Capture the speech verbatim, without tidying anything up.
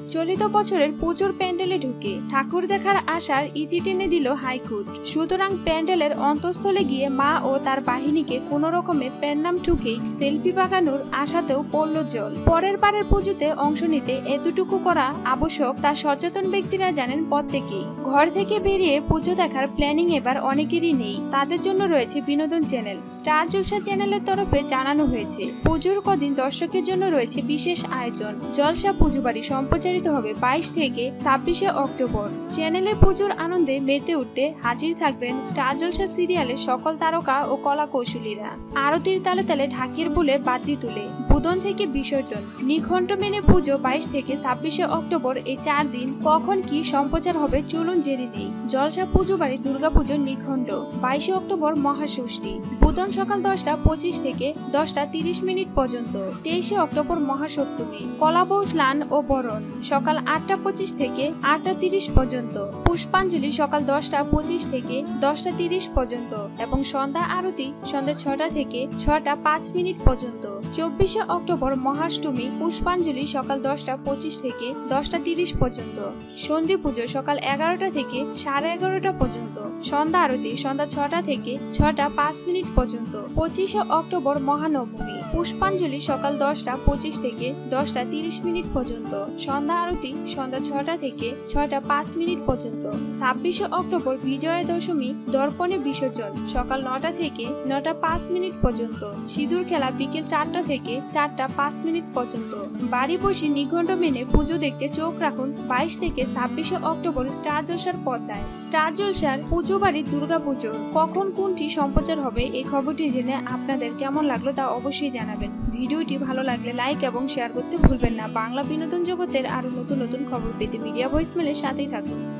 চলিত বছরের পুজোর প্যান্ডেলে ঢুকে ঠাকুর দেখার আশার ইতি টেনে দিল হাইকোর্ট। সুতরাং প্যান্ডেলের অন্তঃস্থলে গিয়ে মা ও তার বাহিনীকে কোন রকমে প্যান্ডাম ঠুকেই সেলফি বাগানোর আশাতেও পড়ল জল। পরের বারের পুজোতে অংশ নিতে এতটুকু করা আবশ্যক তা সচেতন ব্যক্তিরা জানেন প্রত্যেকেই। ঘর থেকে বেরিয়ে পুজো দেখার প্ল্যানিং এবার অনেকেরই নেই। তাদের জন্য রয়েছে বিনোদন চ্যানেল। স্টার জলসা চ্যানেলের তরফে জানানো হয়েছে পুজোর কদিন দর্শকের জন্য রয়েছে বিশেষ আয়োজন। জলসা পুজো বাড়ি সম্প্রচারিত হবে বাইশ থেকে ছাব্বিশে অক্টোবর। চ্যানেলের পুজোর আনন্দে মেতে উঠতে হাজির থাকবেন স্টার জলসা সিরিয়ালের সকল তারকা ও কলা কৌশলীরা। আরতির তালে তালে ঢাকির বুলে বাদ্যি তুলে বুদন থেকে বিসর্জন। নিঘণ্ট মেনে পুজো বাইশ থেকে ছাব্বিশে অক্টোবর এই চার দিন কখন কি সম্প্রচার হবে চলুন জেনে নেই। জলসা পুজো বাড়ি দুর্গাপুজোর নিঘণ্ট বাইশে অক্টোবর মহাষষ্ঠী। বুধন সকাল দশটা পঁচিশ থেকে দশটা তিরিশ মিনিট পর্যন্ত। তেইশে অক্টোবর মহাসপ্তমী। কলাবউ স্নান ও বরণ সকাল আটটা পঁচিশ থেকে আটটা তিরিশ পর্যন্ত। পুষ্পাঞ্জলি সকাল দশটা পঁচিশ থেকে দশটা তিরিশ পর্যন্ত এবং সন্ধ্যা আরতি সন্ধ্যা ছটা থেকে ছটা পাঁচ মিনিট পর্যন্ত। চব্বিশে অক্টোবর মহাষ্টমী। পুষ্পাঞ্জলি সকাল দশটা পঁচিশ থেকে দশটা তিরিশ পর্যন্ত। সন্ধি পুজো সকাল এগারোটা থেকে সাড়ে এগারোটা পর্যন্ত। সন্ধ্যা আরতি সন্ধ্যা ছটা থেকে ছটা পাঁচ মিনিট পর্যন্ত। পঁচিশে অক্টোবর মহানবমী। পুষ্পাঞ্জলি সকাল দশটা পঁচিশ থেকে দশটা তিরিশ মিনিট পর্যন্ত। সন্ধ্যা আরতি সন্ধ্যা ছটা থেকে ছটা পাঁচ মিনিট পর্যন্ত। ছাব্বিশে অক্টোবর বিজয়া দশমী। দর্পণে বিসর্জন সকাল নটা থেকে নটা পাঁচ মিনিট পর্যন্ত। সিঁদুর খেলা বিকেল চারটা থেকে চারটা পাঁচ মিনিট পর্যন্ত। বাড়ি বসে নিঘণ্ট মেনে পুজো দেখতে চোখ রাখুন বাইশ থেকে ছাব্বিশে অক্টোবর স্টার জলসার পর্দায়। স্টার জলসার পুজো বাড়ি দুর্গাপুজো কখন কোনটি সম্প্রচার হবে এই খবরটি জেনে আপনাদের কেমন লাগলো তা অবশ্যই জানাবেন। ভিডিওটি ভালো লাগলে লাইক এবং শেয়ার করতে ভুলবেন না। বাংলা বিনোদন জগতের আরো নতুন নতুন খবর পেতে মিডিয়া ভয়েসমেলের সাথেই থাকুন।